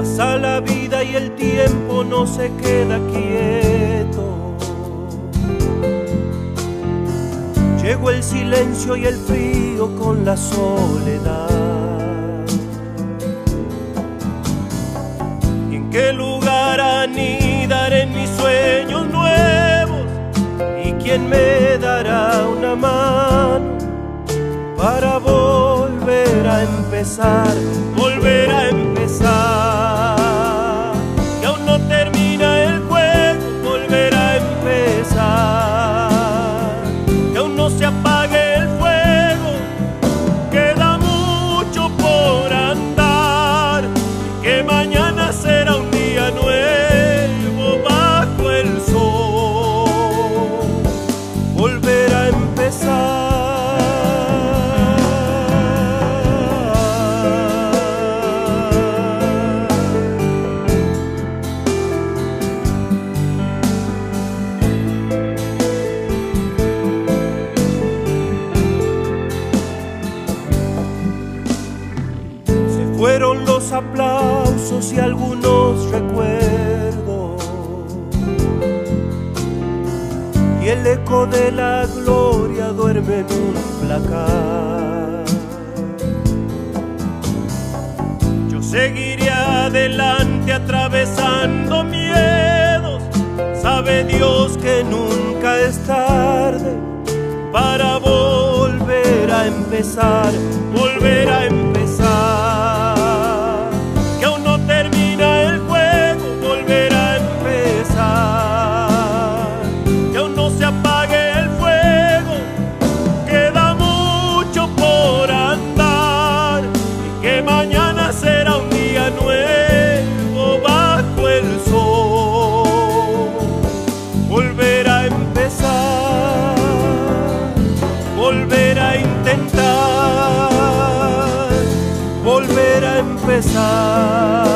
Pasa la vida y el tiempo no se queda quieto. Llegó el silencio y el frío con la soledad. ¿Y en qué lugar anidar en mis sueños nuevos? ¿Y quién me dará una mano para volver a empezar? Volver a empezar. Que aún no termina el juego, volver a empezar. Que aún no se apague el fuego, queda mucho por andar. Que mañana será un día nuevo bajo el sol. Volver a empezar. Fueron los aplausos y algunos recuerdos, y el eco de la gloria duerme en un placar. Yo seguiré adelante atravesando miedos. Sabe Dios que nunca es tarde para volver a empezar, volver a empezar. Mañana será un día nuevo bajo el sol. Volver a empezar, volver a intentar, volver a empezar.